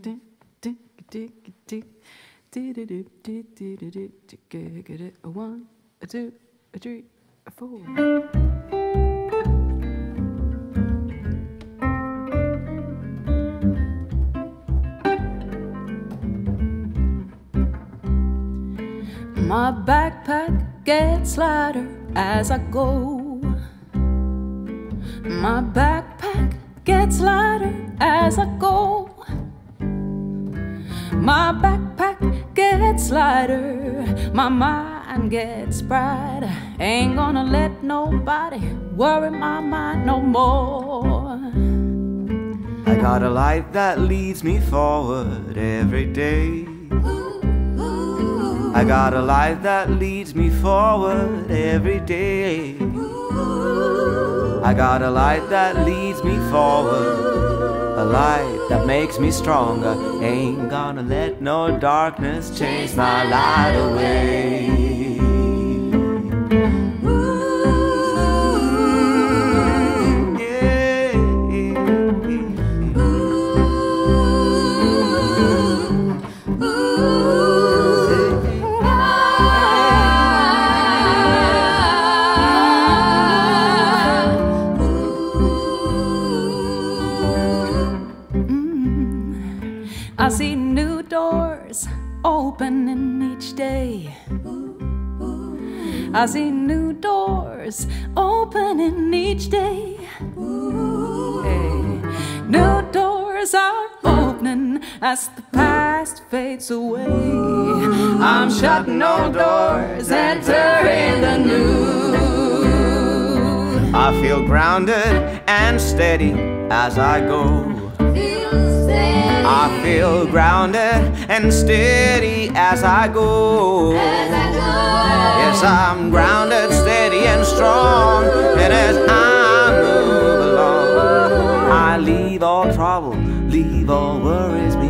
A one, a two, a three, a four. My backpack gets lighter as I go. My backpack gets lighter as I go. My backpack gets lighter, my mind gets brighter. Ain't gonna let nobody worry my mind no more. I got a light that leads me forward every day. I got a light that leads me forward every day. I got a light that leads me forward, a light that makes me stronger. Ain't gonna let no darkness chase my light away. I see new doors opening each day. I see new doors opening each day. Hey. New doors are opening as the past fades away. I'm shutting old doors, entering the new. I feel grounded and steady as I go. I feel grounded and steady as I go. Yes, I'm grounded, steady and strong. And as I move along, I leave all trouble, leave all worries